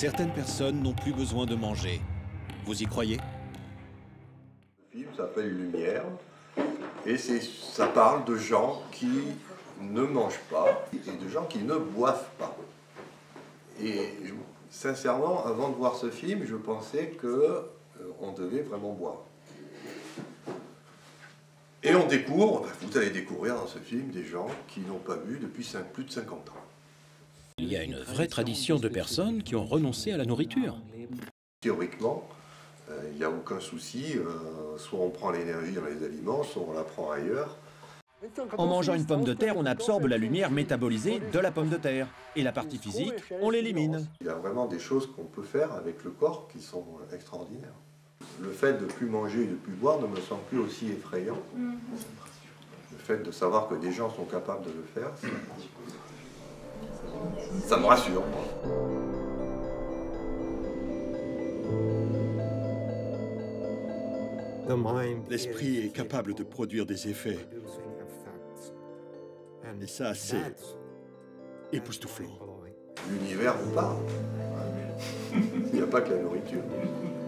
Certaines personnes n'ont plus besoin de manger. Vous y croyez? Le film s'appelle Lumière et ça parle de gens qui ne mangent pas et de gens qui ne boivent pas. Et sincèrement, avant de voir ce film, je pensais qu'on devait vraiment boire. Et on découvre, vous allez découvrir dans ce film des gens qui n'ont pas bu depuis plus de 50 ans. Il y a une vraie tradition de personnes qui ont renoncé à la nourriture. Théoriquement, il n'y a aucun souci, soit on prend l'énergie dans les aliments, soit on la prend ailleurs. En mangeant une pomme de terre, on absorbe la lumière métabolisée de la pomme de terre. Et la partie physique, on l'élimine. Il y a vraiment des choses qu'on peut faire avec le corps qui sont extraordinaires. Le fait de ne plus manger et de ne plus boire ne me semble plus aussi effrayant. Le fait de savoir que des gens sont capables de le faire, ça me rassure. L'esprit est capable de produire des effets. Et ça, c'est époustouflant. L'univers vous parle. Il n'y a pas que la nourriture.